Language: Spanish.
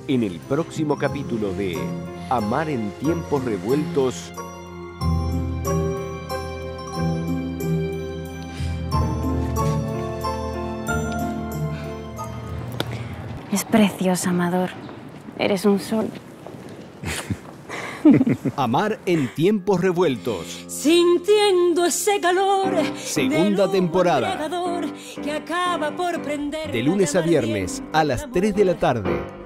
en el próximo capítulo de Amar en tiempos revueltos. Es preciosa, Amador. Eres un sol. Amar en tiempos revueltos. Sintiendo ese calor. Segunda temporada. Que acaba por prender De lunes a viernes a las 3 de la tarde.